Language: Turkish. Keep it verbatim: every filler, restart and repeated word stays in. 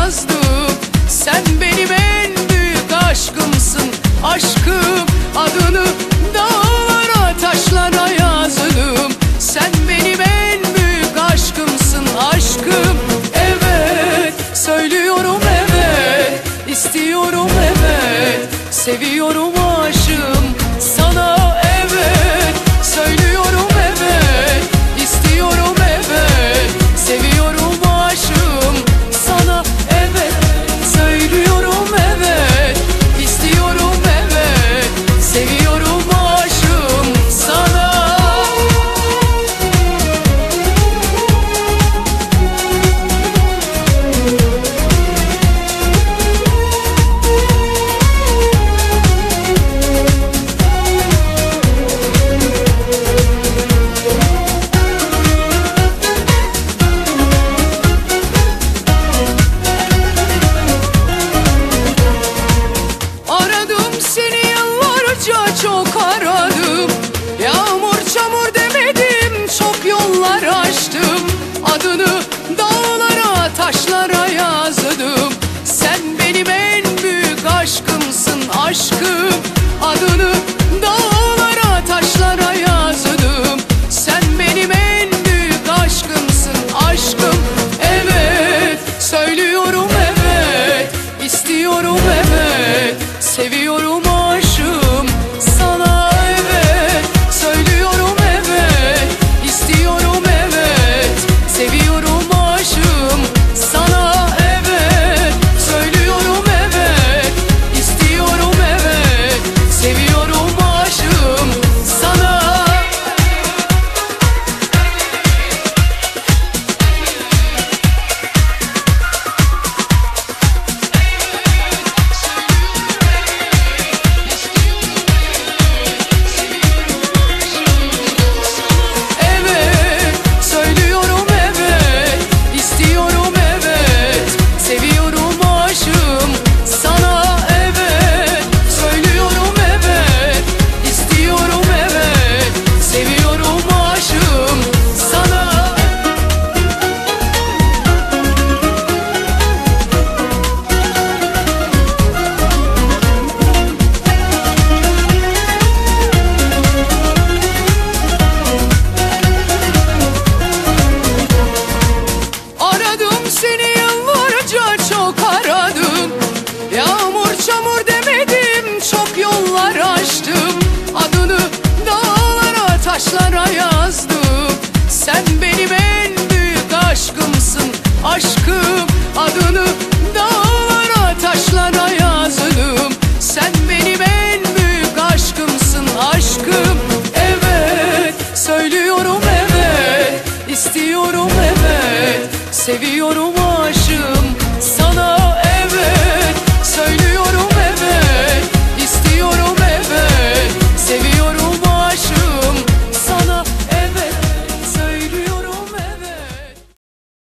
yazdım. Sen benim en büyük aşkımsın, aşkım. Adını dağlara taşlara yazdım. Sen benim en büyük aşkımsın, aşkım. Evet, söylüyorum evet, istiyorum evet, seviyorum aşığım sana. Evet, söylüyorum evet, istiyorum evet, seviyorum aşığım sana. Evet, söylüyorum evet, istiyorum evet, seviyorum aşığım sana. Çok aradım, yağmur çamur demedim, çok yollar açtım. Adını dağlara taşlara yazdım. Sen benim en büyük aşkımsın, aşkım. Adını dağlara